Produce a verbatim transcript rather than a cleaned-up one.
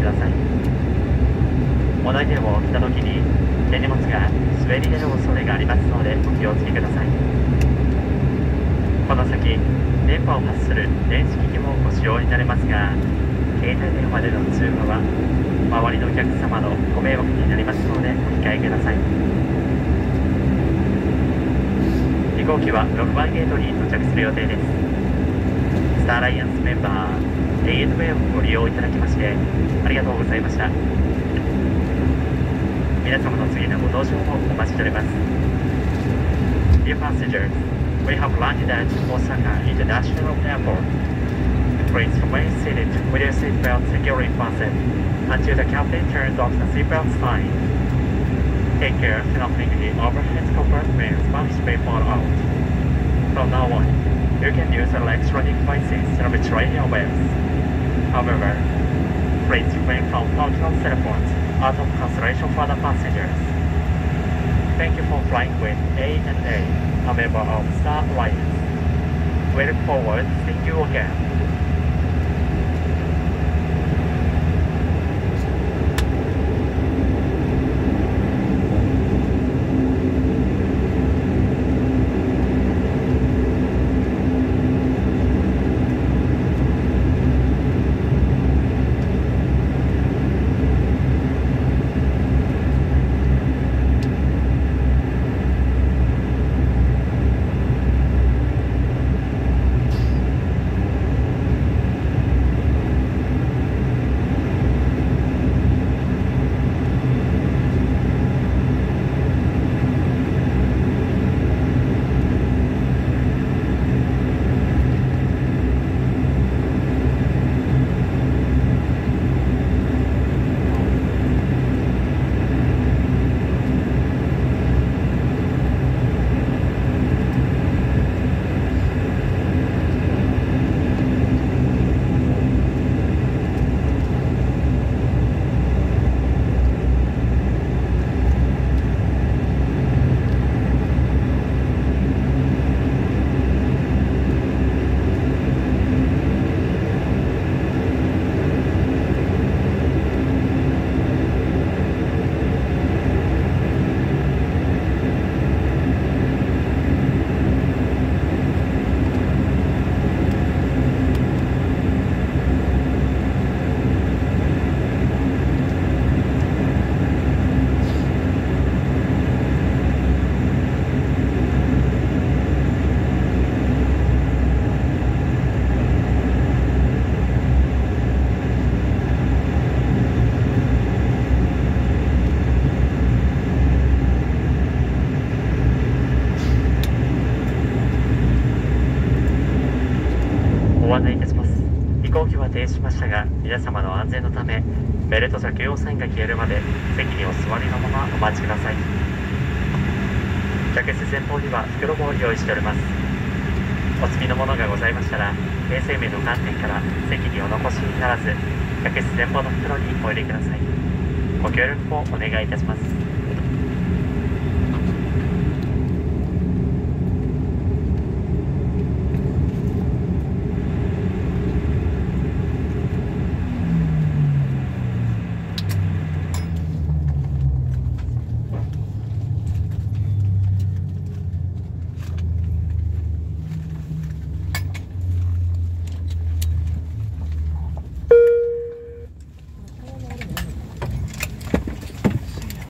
ださい。お投げを着た時に手荷物が滑り出る恐れがありますのでお気をつけください。この先電波を発する電子機器もご使用になれますが、携帯電話での通話は周りのお客様のご迷惑になりますのでお控えください。飛行機はろくばんゲートに到着する予定です。スターアライアンスメンバー エーエヌウェイ をご利用いただきましてありがとうございました。皆様の次のご搭乗をお待ちしております。 Dear passengers, we have landed at Osaka International Airport. Please remain seated with your seatbelt securely fastened until the captain turns off the seatbelt sign. Take care of nothing the overhead compartments must be fall out. From now on, you can use electronic devices to reach radio waves. However, please refrain from talking on cell phones out of consideration for the passengers. Thank you for flying with A N A, a member of Star Alliance. We look forward to seeing you again.ご案内いたします。飛行機は停止しましたが、皆様の安全のためベルト着用サインが消えるまで席にお座りのままお待ちください。客室前方には袋も用意しております。お積みのものがございましたら、衛生面の観点から席にお残しにならず、客室前方の袋にお入れください。ご協力をお願いいたします。